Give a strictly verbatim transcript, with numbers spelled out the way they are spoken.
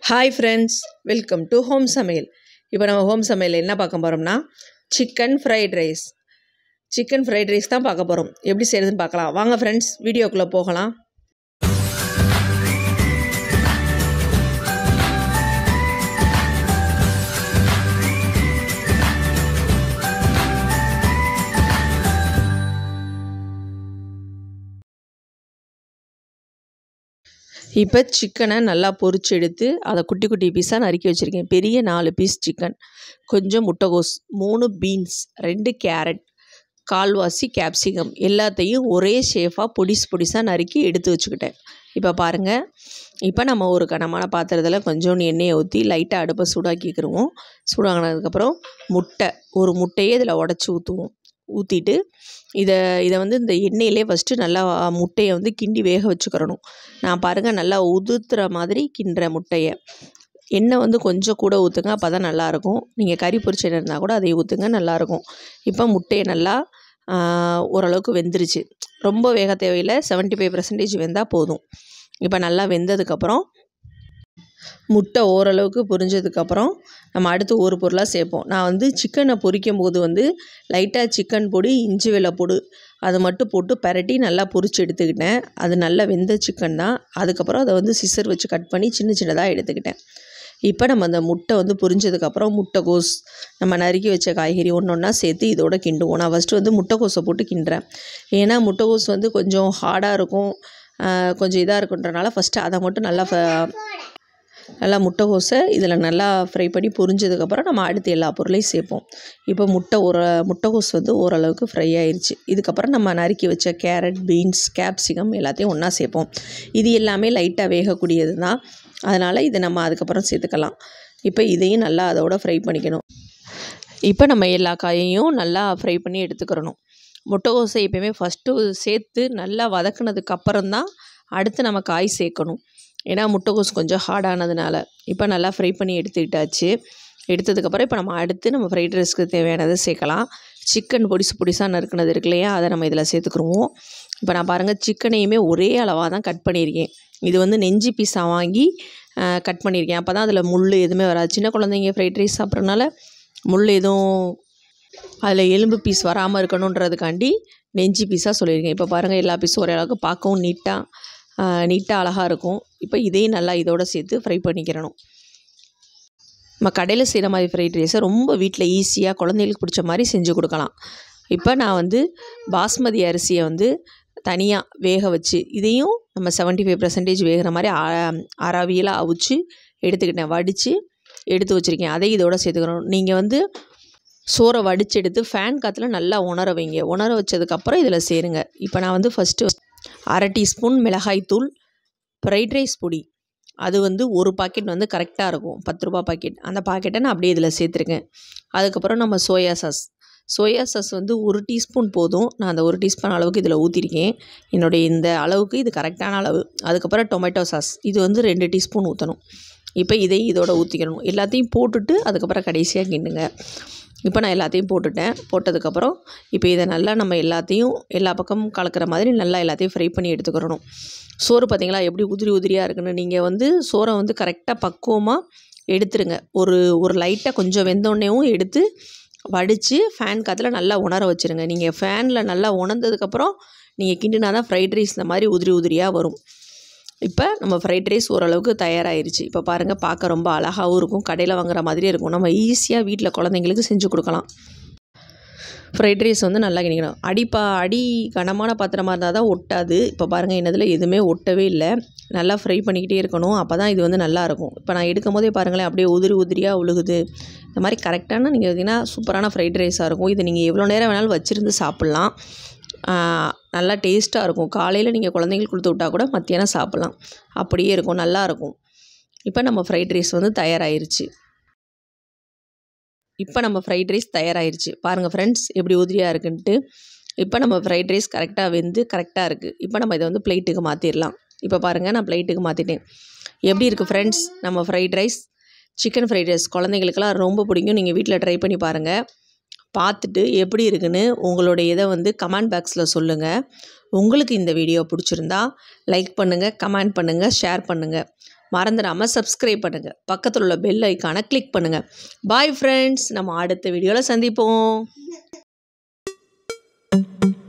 Hi friends, welcome to Home Samaiyal. இப்போ நம்ம home சமையல் என்ன பார்க்க போகிறோம்னா chicken fried rice chicken fried rice தான் பார்க்க போகிறோம். எப்படி செய்கிறதுன்னு பார்க்கலாம் வாங்க ஃப்ரெண்ட்ஸ், வீடியோக்குள்ளே போகலாம். இப்போ சிக்கனை நல்லா பொரிச்சு எடுத்து அதை குட்டி குட்டி பீஸாக நறுக்கி வச்சுருக்கேன். பெரிய நாலு பீஸ் சிக்கன், கொஞ்சம் முட்டைகோஸ், மூணு பீன்ஸ், ரெண்டு கேரட், கால்வாசி கேப்சிகம் எல்லாத்தையும் ஒரே ஷேஃபாக பொடிஸ் பொடிசாக நறுக்கி எடுத்து வச்சுக்கிட்டேன். இப்போ பாருங்கள், இப்போ நம்ம ஒரு கனமான பாத்திரத்தில் கொஞ்சோண்டு எண்ணெயை ஊற்றி லைட்டாக அடுப்பை சூடாக்கிக்கிடுவோம். சூடாகினதுக்கப்புறம் முட்டை ஒரு முட்டையே இதில் உடச்சி ஊற்றுவோம். ஊற்றிட்டு இதை இதை வந்து இந்த எண்ணெயிலே ஃபஸ்ட்டு நல்லா முட்டையை வந்து கிண்டி வேக வச்சுக்கிறணும். நான் பாருங்கள் நல்லா உதுத்துற மாதிரி கிண்டுற முட்டையை. எண்ணெய் வந்து கொஞ்சம் கூட ஊற்றுங்க, அப்போ தான் நல்லாயிருக்கும். நீங்கள் கறி பொரிச்ச எண்ணெய் இருந்தால் கூட அதை ஊற்றுங்க, நல்லாயிருக்கும். இப்போ முட்டையை நல்லா ஓரளவுக்கு வெந்துருச்சு. ரொம்ப வேக தேவையில்லை, செவன்ட்டி ஃபைவ் பர்சன்டேஜ் வெந்தால் போதும். இப்போ நல்லா வெந்ததுக்கப்புறம் முட்டை ஓரளவுக்கு பொரிஞ்சதுக்கப்புறம் நம்ம அடுத்து ஒரு பொருளாக சேர்ப்போம். நான் வந்து சிக்கனை பொரிக்கும் போது வந்து லைட்டாக சிக்கன் பொடி, இஞ்சி வெள்ளை பொடி அது மட்டும் போட்டு பரட்டி நல்லா பொரிச்சு எடுத்துக்கிட்டேன். அது நல்லா வெந்த சிக்கன் தான். அதுக்கப்புறம் அதை வந்து சிசர் வச்சு கட் பண்ணி சின்ன சின்னதாக எடுத்துக்கிட்டேன். இப்போ நம்ம அந்த முட்டை வந்து பொரிஞ்சதுக்கப்புறம் முட்டைகோஸ் நம்ம நறுக்கி வச்ச காய்கறி ஒன்று ஒன்றா சேர்த்து இதோட கிண்டுவோம். நான் ஃபஸ்ட்டு வந்து முட்டைகோஸை போட்டு கிண்டுறேன். ஏன்னா முட்டைகோஸ் வந்து கொஞ்சம் ஹார்டாக இருக்கும், கொஞ்சம் இதாக இருக்குன்றனால ஃபஸ்ட்டு அதை மட்டும் நல்லா நல்லா முட்டைகோஸை இதில் நல்லா ஃப்ரை பண்ணி பொரிஞ்சதுக்கப்புறம் நம்ம அடுத்து எல்லா பொருளையும் சேர்ப்போம். இப்போ முட்டை ஒரு முட்டைகோஸ் வந்து ஓரளவுக்கு ஃப்ரை ஆயிடுச்சு. இதுக்கப்புறம் நம்ம நறுக்கி வச்ச கேரட், பீன்ஸ், கேப்சிகம் எல்லாத்தையும் ஒன்றா சேர்ப்போம். இது எல்லாமே லைட்டாக வேகக்கூடியது தான், அதனால் இதை நம்ம அதுக்கப்புறம் சேர்த்துக்கலாம். இப்போ இதையும் நல்லா அதோட ஃப்ரை பண்ணிக்கணும். இப்போ நம்ம எல்லா காயையும் நல்லா ஃப்ரை பண்ணி எடுத்துக்கிறணும். முட்டைகோஸை எப்போயுமே ஃபஸ்ட்டு சேர்த்து நல்லா வதக்குனதுக்கு அப்புறம் தான் அடுத்து நம்ம காய் சேர்க்கணும். ஏன்னா முட்டைகோஸ் கொஞ்சம் ஹார்டானதுனால. இப்போ நல்லா ஃப்ரை பண்ணி எடுத்துக்கிட்டாச்சு. எடுத்ததுக்கப்புறம் இப்போ நம்ம அடுத்து நம்ம ஃப்ரைட் ரைஸ்க்கு தேவையானதை சேர்க்கலாம். சிக்கன் பொடிசு பொடிசாக நறுக்குனது இருக்கு இல்லையா, அதை நம்ம இதில் சேர்த்துக்குருவோம். இப்போ நான் பாருங்கள், சிக்கனையுமே ஒரே அளவாக தான் கட் பண்ணியிருக்கேன். இது வந்து நெஞ்சு பீஸாக வாங்கி கட் பண்ணியிருக்கேன். அப்போ தான் அதில் முள் எதுவுமே வராது. சின்ன குழந்தைங்க ஃப்ரைட் ரைஸ் சாப்பிட்றதுனால முள் எதுவும் அதில் எலும்பு பீஸ் வராமல் இருக்கணுன்றதுக்காண்டி நெஞ்சு பீஸாக சொல்லியிருக்கேன். இப்போ பாருங்கள், எல்லா பீஸும் ஒரே அளவுக்கு பார்க்கவும் நீட்டாக நீட்டாக அழகாக இருக்கும். இப்போ இதையும் நல்லா இதோடு சேர்த்து ஃப்ரை பண்ணிக்கிறணும். நம்ம கடையில் செய்கிற மாதிரி ஃப்ரைட் ரைஸை ரொம்ப வீட்டில் ஈஸியாக குழந்தைகளுக்கு பிடிச்ச மாதிரி செஞ்சு கொடுக்கலாம். இப்போ நான் வந்து பாஸ்மதி அரிசியை வந்து தனியாக வேக வச்சு இதையும் நம்ம செவன்ட்டி ஃபைவ் பர்சன்டேஜ் வேகிற மாதிரி அறவியலாக அவிச்சு எடுத்துக்கிட்டேன். வடித்து எடுத்து வச்சுருக்கேன். அதை இதோட சேர்த்துக்கணும். நீங்கள் வந்து சோறை வடித்து எடுத்து ஃபேன் காற்றுல நல்லா உணர வைங்க. உணர வச்சதுக்கப்புறம் இதில் சேருங்க. இப்போ நான் வந்து ஃபஸ்ட்டு அரை டீஸ்பூன் மிளகாய்த்தூள், ஃப்ரைட் ரைஸ் பொடி அது வந்து ஒரு பாக்கெட் வந்து கரெக்டாக இருக்கும், பத்து ரூபா பாக்கெட். அந்த பாக்கெட்டை நான் அப்படியே இதில் சேர்த்துருக்கேன். அதுக்கப்புறம் நம்ம சோயா சாஸ் சோயா சாஸ் வந்து ஒரு டீஸ்பூன் போதும். நான் அந்த ஒரு டீஸ்பூன் அளவுக்கு இதில் ஊற்றிருக்கேன். என்னுடைய இந்த அளவுக்கு இது கரெக்டான அளவு. அதுக்கப்புறம் டொமேட்டோ சாஸ் இது வந்து ரெண்டு டீஸ்பூன் ஊற்றணும். இப்போ இதையும் இதோட ஊற்றிக்கணும். எல்லாத்தையும் போட்டுட்டு அதுக்கப்புறம் கடைசியாக கிண்டுங்க. இப்போ நான் எல்லாத்தையும் போட்டுட்டேன். போட்டதுக்கப்புறம் இப்போ இதை நல்லா நம்ம எல்லாத்தையும் எல்லா பக்கமும் கலக்கிற மாதிரி நல்லா எல்லாத்தையும் ஃப்ரை பண்ணி எடுத்துக்கிறணும். சோறு பார்த்திங்களா எப்படி உதிரி உதிரியாக இருக்குன்னு. நீங்கள் வந்து சோறை வந்து கரெக்டாக பக்குவமாக எடுத்துருங்க. ஒரு ஒரு லைட்டாக கொஞ்சம் வெந்தோடனேவும் எடுத்து வடித்து ஃபேன் காற்றுல நல்லா உணர வச்சுருங்க. நீங்கள் ஃபேனில் நல்லா உணர்ந்ததுக்கப்புறம் நீங்கள் கிண்டினா தான் ஃப்ரைட் ரைஸ் இந்த மாதிரி உதிரி உதிரியாக வரும். இப்போ நம்ம ஃப்ரைட் ரைஸ் ஓரளவுக்கு தயாராகிருச்சு. இப்போ பாருங்கள், பார்க்க ரொம்ப அழகாகவும் இருக்கும், கடையில் வாங்குற மாதிரியே இருக்கும். நம்ம ஈஸியாக வீட்டில் குழந்தைங்களுக்கு செஞ்சு கொடுக்கலாம். ஃப்ரைட் ரைஸ் வந்து நல்லா கிண்டிக்கணும். அடிப்பா அடி கனமான பாத்திரமாக இருந்தால் தான் ஒட்டாது. இப்போ பாருங்கள், என்னதில் எதுவுமே ஒட்டவே இல்லை. நல்லா ஃப்ரை பண்ணிக்கிட்டே இருக்கணும், அப்போ தான் இது வந்து நல்லாயிருக்கும். இப்போ நான் எடுக்கும் போதே பாருங்களேன், அப்படியே உதிரி உதிரியாக உழுகுது. இந்த மாதிரி கரெக்டான நீங்கள் பார்த்தீங்கன்னா சூப்பரான ஃப்ரைட் ரைஸாக இருக்கும். இது நீங்கள் எவ்வளோ நேரம் வேணாலும் வச்சுருந்து சாப்பிட்லாம். நல்லா டேஸ்ட்டாக இருக்கும். காலையில் நீங்கள் குழந்தைங்களுக்கு கொடுத்து விட்டால் கூட மத்தியானம் சாப்பிட்லாம், அப்படியே இருக்கும், நல்லாயிருக்கும். இப்போ நம்ம ஃப்ரைட் ரைஸ் வந்து தயாராகிருச்சு. இப்போ நம்ம ஃப்ரைட் ரைஸ் தயாராகிருச்சு. பாருங்கள் ஃப்ரெண்ட்ஸ், எப்படி உதிரியாக இருக்குன்ட்டு. இப்போ நம்ம ஃப்ரைட் ரைஸ் கரெக்டாக வெந்து கரெக்டாக இருக்குது. இப்போ நம்ம இதை வந்து பிளேட்டுக்கு மாற்றிடலாம். இப்போ பாருங்கள், நான் பிளேட்டுக்கு மாற்றிட்டேன். எப்படி இருக்குது ஃப்ரெண்ட்ஸ் நம்ம fried rice? Chicken fried rice குழந்தைங்களுக்கெல்லாம் ரொம்ப பிடிக்கும். நீங்கள் வீட்டில் ட்ரை பண்ணி பாருங்கள். பார்த்துட்டு எப்படி இருக்குன்னு உங்களுடைய இதை வந்து கமெண்ட் பாக்ஸில் சொல்லுங்கள். உங்களுக்கு இந்த வீடியோ பிடிச்சிருந்தா லைக் பண்ணுங்கள், கமெண்ட் பண்ணுங்கள், ஷேர் பண்ணுங்கள். மறந்துடாமல் சப்ஸ்கிரைப் பண்ணுங்கள், பக்கத்தில் உள்ள பெல் ஐக்கானை கிளிக் பண்ணுங்கள். பாய் ஃப்ரெண்ட்ஸ், நம்ம அடுத்த வீடியோவில் சந்திப்போம்.